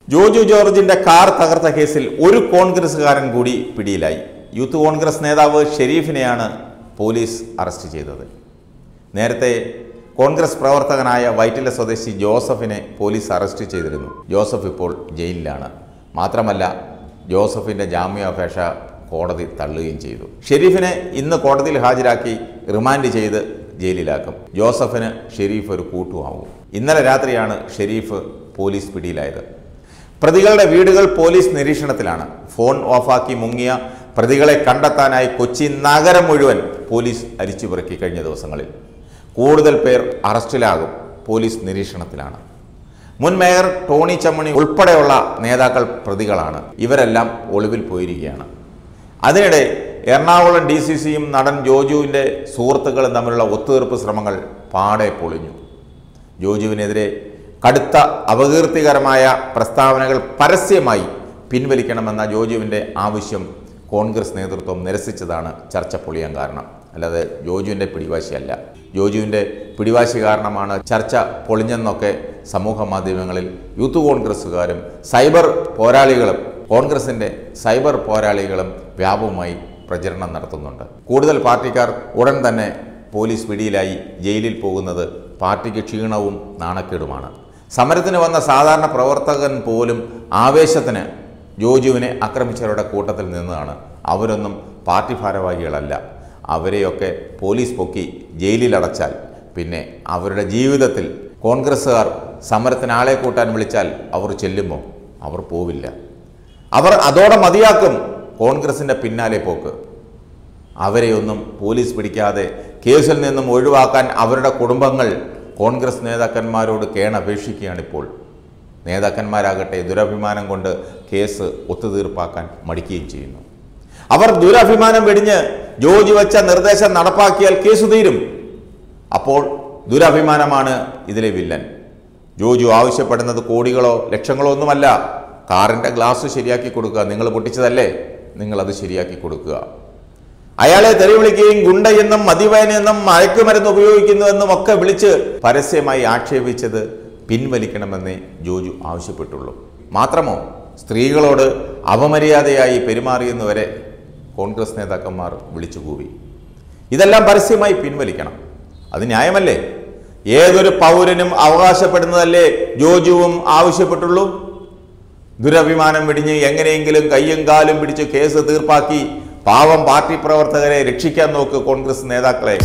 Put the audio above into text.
ജോജു ജോർജിന്റെ കാർ തകർത്ത കേസിൽ ഒരു കോൺഗ്രസുകാരൻ കൂടി പിടിയിലായി. യൂത്ത് കോൺഗ്രസ് നേതാവ് ഷെരീഫിനെയാണ് പോലീസ് അറസ്റ്റ് ചെയ്തത്. നേരത്തെ കോൺഗ്രസ് പ്രവർത്തകനായ വൈറ്റില സ്വദേശി ജോസഫിനെ പോലീസ് അറസ്റ്റ് ചെയ്തിരുന്നു. ജോസഫ് ഇപ്പോൾ ജയിലിലാണ്. മാത്രമല്ല, ജോസഫിന്റെ ജാമ്യാപേക്ഷ കോടതി തള്ളുകയും ചെയ്തു. ഷെരീഫിനെ ഇന്ന് കോടതിയിൽ ഹാജരാക്കി റിമാൻഡ് ചെയ്ത് ജയിലിലാക്കും. ജോസഫിന് ഷെരീഫ് ഒരു കൂട്ടുമാവും. ഇന്നലെ രാത്രിയാണ് ഷെരീഫ് പോലീസ് പിടിയിലായത്. പ്രതികളുടെ വീടുകൾ പോലീസ് നിരീക്ഷണത്തിലാണ്. ഫോൺ ഓഫാക്കി മുങ്ങിയ പ്രതികളെ കണ്ടെത്താനായി കൊച്ചി നഗരം മുഴുവൻ പോലീസ് അരിച്ചുപെറുക്കി. കഴിഞ്ഞ ദിവസങ്ങളിൽ കൂടുതൽ പേർ അറസ്റ്റിലാകും. പോലീസ് നിരീക്ഷണത്തിലാണ്. മുൻ മേയർ ടോണി ചമ്മണി ഉൾപ്പെടെയുള്ള നേതാക്കൾ പ്രതികളാണ്. ഇവരെല്ലാം ഒളിവിൽ പോയിരിക്കുകയാണ്. അതിനിടെ എറണാകുളം DCCയും നടൻ ജോജുവിൻ്റെ സുഹൃത്തുക്കളും തമ്മിലുള്ള ഒത്തുതീർപ്പ് ശ്രമങ്ങൾ പാടെ പൊളിഞ്ഞു. ജോജുവിനെതിരെ കടുത്ത അപകീർത്തികരമായ പ്രസ്താവനകൾ പരസ്യമായി പിൻവലിക്കണമെന്ന ജോജുവിൻ്റെ ആവശ്യം കോൺഗ്രസ് നേതൃത്വം നിരസിച്ചതാണ് ചർച്ച പൊളിയാൻ കാരണം. അല്ലാതെ ജോജുവിൻ്റെ പിടിവാശിയല്ല. ജോജുവിൻ്റെ പിടിവാശി കാരണമാണ് ചർച്ച പൊളിഞ്ഞെന്നൊക്കെ സമൂഹ മാധ്യമങ്ങളിൽ യൂത്ത് കോൺഗ്രസ്സുകാരും സൈബർ പോരാളികളും കോൺഗ്രസിൻ്റെ സൈബർ പോരാളികളും വ്യാപകമായി പ്രചരണം നടത്തുന്നുണ്ട്. കൂടുതൽ പാർട്ടിക്കാർ ഉടൻ തന്നെ പോലീസ് പിടിയിലായി ജയിലിൽ പോകുന്നത് പാർട്ടിക്ക് ക്ഷീണവും നാണക്കേടുമാണ്. സമരത്തിന് വന്ന സാധാരണ പ്രവർത്തകൻ പോലും ആവേശത്തിന് ജോജുവിനെ ആക്രമിച്ചവരുടെ കൂട്ടത്തിൽ നിന്നാണ്. അവരൊന്നും പാർട്ടി ഭാരവാഹികളല്ല. അവരെയൊക്കെ പോലീസ് പൊക്കി ജയിലിലടച്ചാൽ പിന്നെ അവരുടെ ജീവിതത്തിൽ കോൺഗ്രസ്സുകാർ സമരത്തിന് ആളെ കൂട്ടാൻ വിളിച്ചാൽ അവർ ചെല്ലുമ്പോൾ അവർ പോവില്ല. അവർ അതോടെ മതിയാക്കും കോൺഗ്രസിൻ്റെ പിന്നാലെ പോക്ക്. അവരെയൊന്നും പോലീസ് പിടിക്കാതെ കേസിൽ നിന്നും ഒഴിവാക്കാൻ അവരുടെ കുടുംബങ്ങൾ കോൺഗ്രസ് നേതാക്കന്മാരോട് കേണപേക്ഷിക്കുകയാണിപ്പോൾ. നേതാക്കന്മാരാകട്ടെ ദുരഭിമാനം കൊണ്ട് കേസ് ഒത്തുതീർപ്പാക്കാൻ മടിക്കുകയും ചെയ്യുന്നു. അവർ ദുരഭിമാനം വെടിഞ്ഞ് ജോജു വെച്ച നിർദ്ദേശം നടപ്പാക്കിയാൽ കേസ് തീരും. അപ്പോൾ ദുരഭിമാനമാണ് ഇതിലെ വില്ലൻ. ജോജു ആവശ്യപ്പെടുന്നത് കോടികളോ ലക്ഷങ്ങളോ ഒന്നുമല്ല. കാറിൻ്റെ ഗ്ലാസ് ശരിയാക്കി കൊടുക്കുക. നിങ്ങൾ പൊട്ടിച്ചതല്ലേ, നിങ്ങളത് ശരിയാക്കി കൊടുക്കുക. അയാളെ തെറി വിളിക്കുകയും ഗുണ്ടയെന്നും മദ്യപനെന്നും മയക്കുമരുന്ന് ഉപയോഗിക്കുന്നുവെന്നും ഒക്കെ വിളിച്ച് പരസ്യമായി ആക്ഷേപിച്ചത് പിൻവലിക്കണമെന്നേ ജോജു ആവശ്യപ്പെട്ടുള്ളൂ. മാത്രമോ, സ്ത്രീകളോട് അപമര്യാദയായി പെരുമാറിയെന്നുവരെ കോൺഗ്രസ് നേതാക്കന്മാർ വിളിച്ചു കൂവി. ഇതെല്ലാം പരസ്യമായി പിൻവലിക്കണം. അത് ന്യായമല്ലേ? ഏതൊരു പൗരനും അവകാശപ്പെടുന്നതല്ലേ ജോജുവും ആവശ്യപ്പെട്ടുള്ളൂ. ദുരഭിമാനം വെടിഞ്ഞ് എങ്ങനെയെങ്കിലും കയ്യും കാലും പിടിച്ച് കേസ് തീർപ്പാക്കി പാവം പാർട്ടി പ്രവർത്തകരെ രക്ഷിക്കാൻ നോക്ക് കോൺഗ്രസ് നേതാക്കളെ.